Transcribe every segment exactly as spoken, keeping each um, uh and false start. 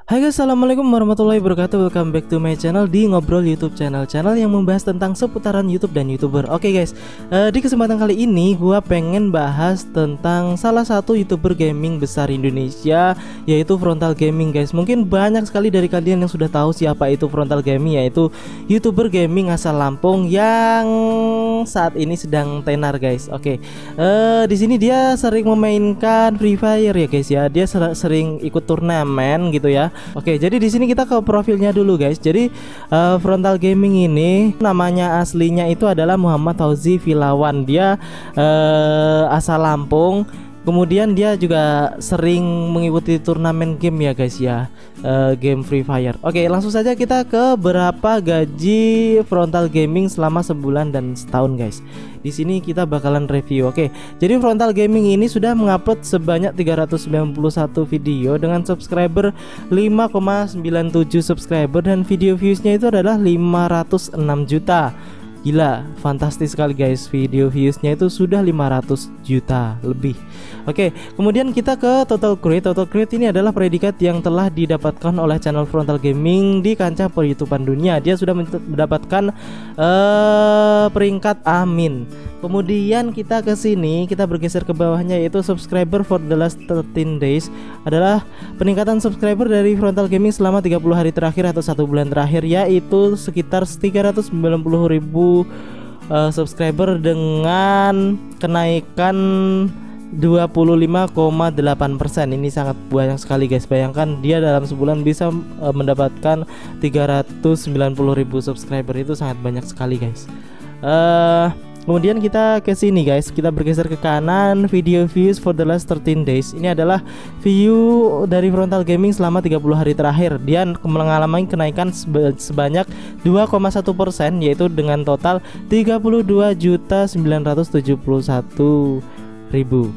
Hai guys, assalamualaikum warahmatullahi wabarakatuh. Welcome back to my channel di Ngobrol YouTube Channel, channel yang membahas tentang seputaran YouTube dan YouTuber. Oke guys, uh, di kesempatan kali ini gua pengen bahas tentang salah satu YouTuber gaming besar Indonesia, yaitu Frontal Gaming guys. Mungkin banyak sekali dari kalian yang sudah tahu siapa itu Frontal Gaming, yaitu YouTuber gaming asal Lampung yang saat ini sedang tenar guys. Oke, uh, di sini dia sering memainkan Free Fire ya guys ya. Dia ser sering ikut turnamen gitu ya. Oke, jadi di sini kita ke profilnya dulu guys. Jadi uh, Frontal Gaming ini namanya aslinya itu adalah Muhammad Fauzi Filawan. Dia uh, asal Lampung. Kemudian dia juga sering mengikuti turnamen game ya guys ya, uh, game Free Fire. Oke, langsung saja kita ke berapa gaji Frontal Gaming selama sebulan dan setahun guys. Di sini kita bakalan review. Oke, jadi Frontal Gaming ini sudah mengupload sebanyak tiga ratus sembilan puluh satu video dengan subscriber lima koma sembilan tujuh subscriber dan video viewsnya itu adalah lima ratus enam juta. Gila, fantastis sekali guys. Video viewsnya itu sudah lima ratus juta lebih. Oke, kemudian kita ke total create. Total create ini adalah predikat yang telah didapatkan oleh channel Frontal Gaming di kancah per-YouTubean dunia. Dia sudah mendapatkan uh, peringkat amin. Kemudian kita ke sini, kita bergeser ke bawahnya, yaitu subscriber for the last thirteen days adalah peningkatan subscriber dari Frontal Gaming selama tiga puluh hari terakhir atau satu bulan terakhir, yaitu sekitar tiga ratus sembilan puluh ribu uh, subscriber dengan kenaikan dua puluh lima koma delapan persen. Ini sangat banyak sekali guys. Bayangkan dia dalam sebulan bisa uh, mendapatkan tiga ratus sembilan puluh ribu subscriber, itu sangat banyak sekali guys. Uh, Kemudian kita ke sini guys, kita bergeser ke kanan, video views for the last thirteen days. Ini adalah view dari Frontal Gaming selama tiga puluh hari terakhir. Dia mengalami kenaikan sebanyak dua koma satu persen, yaitu dengan total tiga puluh dua juta sembilan ratus tujuh puluh satu ribu.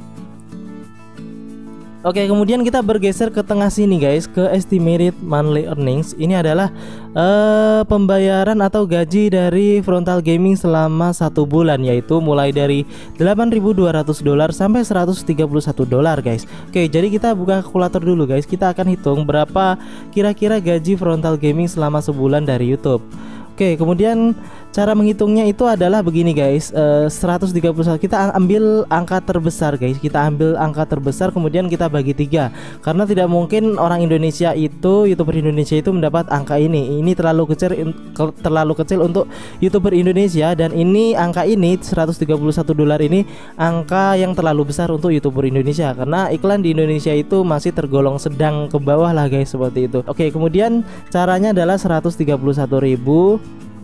Oke, kemudian kita bergeser ke tengah sini guys, ke estimated monthly earnings. Ini adalah uh, pembayaran atau gaji dari Frontal Gaming selama satu bulan, yaitu mulai dari delapan ribu dua ratus dolar sampai seratus tiga puluh satu dolar guys. Oke, jadi kita buka kalkulator dulu guys. Kita akan hitung berapa kira-kira gaji Frontal Gaming selama sebulan dari YouTube. Oke, kemudian cara menghitungnya itu adalah begini guys, uh, seratus tiga puluh satu, kita ambil angka terbesar guys. Kita ambil angka terbesar, kemudian kita bagi tiga. Karena tidak mungkin orang Indonesia itu, YouTuber Indonesia itu mendapat angka ini. Ini terlalu kecil, terlalu kecil untuk YouTuber Indonesia. Dan ini angka ini seratus tiga puluh satu dolar ini angka yang terlalu besar untuk YouTuber Indonesia, karena iklan di Indonesia itu masih tergolong sedang ke bawah lah guys, seperti itu. Oke, kemudian caranya adalah seratus tiga puluh satu ribu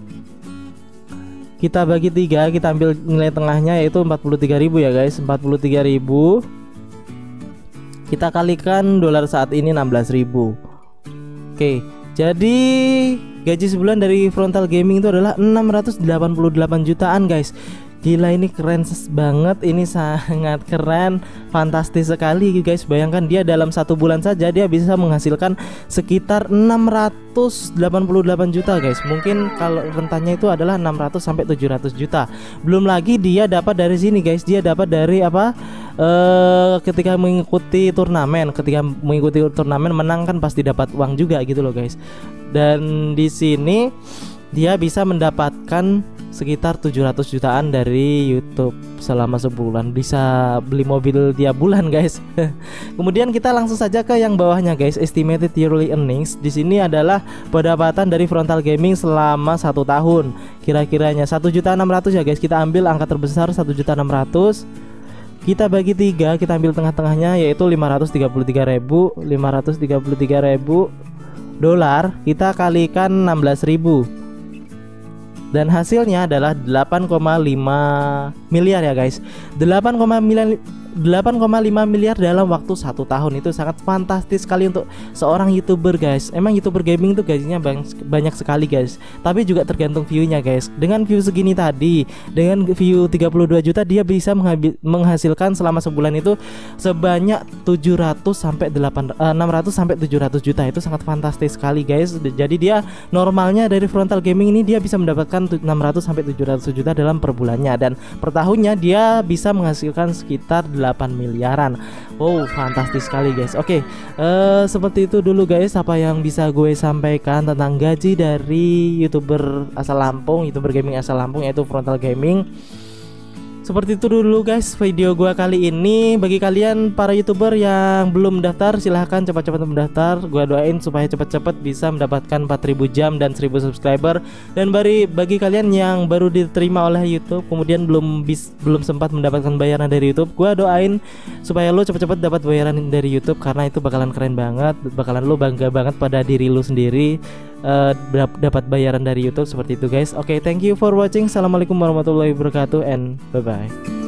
kita bagi tiga, kita ambil nilai tengahnya yaitu empat puluh tiga ribu ya guys. Empat puluh tiga ribu kita kalikan dolar saat ini enam belas ribu. Oke, jadi gaji sebulan dari Frontal Gaming itu adalah enam ratus delapan puluh delapan jutaan guys. Gila, ini keren banget, ini sangat keren, fantastis sekali guys. Bayangkan dia dalam satu bulan saja dia bisa menghasilkan sekitar enam ratus delapan puluh delapan juta guys. Mungkin kalau rentannya itu adalah enam ratus sampai tujuh ratus juta. Belum lagi dia dapat dari sini guys, dia dapat dari apa? Uh, ketika mengikuti turnamen, ketika mengikuti turnamen menang kan pasti dapat uang juga gitu loh guys. Dan di sini dia bisa mendapatkan sekitar tujuh ratus jutaan dari YouTube selama sebulan. Bisa beli mobil tiap bulan guys. Kemudian kita langsung saja ke yang bawahnya guys, estimated yearly earnings. Di sini adalah pendapatan dari Frontal Gaming selama satu tahun. Kira-kiranya satu juta enam ratus ya guys. Kita ambil angka terbesar satu juta enam ratus. Kita bagi tiga, kita ambil tengah-tengahnya yaitu lima ratus tiga puluh tiga ribu. lima ratus tiga puluh tiga ribu dolar kita kalikan enam belas ribu. Dan hasilnya adalah delapan koma lima miliar ya guys. delapan koma lima miliar dalam waktu satu tahun. Itu sangat fantastis sekali untuk seorang YouTuber guys. Emang YouTuber gaming itu gajinya banyak sekali guys, tapi juga tergantung view-nya guys. Dengan view segini tadi, dengan view tiga puluh dua juta, dia bisa menghasilkan selama sebulan itu sebanyak tujuh ratus sampai enam ratus sampai tujuh ratus juta. Itu sangat fantastis sekali guys. Jadi dia normalnya dari Frontal Gaming ini dia bisa mendapatkan enam ratus sampai tujuh ratus juta dalam per bulannya, dan per tahunnya dia bisa menghasilkan sekitar delapan miliaran. Wow, fantastis sekali guys. Oke, uh, seperti itu dulu guys apa yang bisa gue sampaikan tentang gaji dari YouTuber asal Lampung, YouTuber gaming asal Lampung, yaitu Frontal Gaming. Seperti itu dulu guys video gua kali ini. Bagi kalian para YouTuber yang belum daftar, silahkan cepat-cepat mendaftar. Gua doain supaya cepat-cepat bisa mendapatkan empat ribu jam dan seribu subscriber. Dan bagi bagi kalian yang baru diterima oleh YouTube kemudian belum bis, belum sempat mendapatkan bayaran dari YouTube, gua doain supaya lo cepat-cepat dapat bayaran dari YouTube, karena itu bakalan keren banget, bakalan lo bangga banget pada diri lo sendiri. Uh, dapat bayaran dari YouTube seperti itu guys. Oke, okay, thank you for watching. Assalamualaikum warahmatullahi wabarakatuh and bye bye.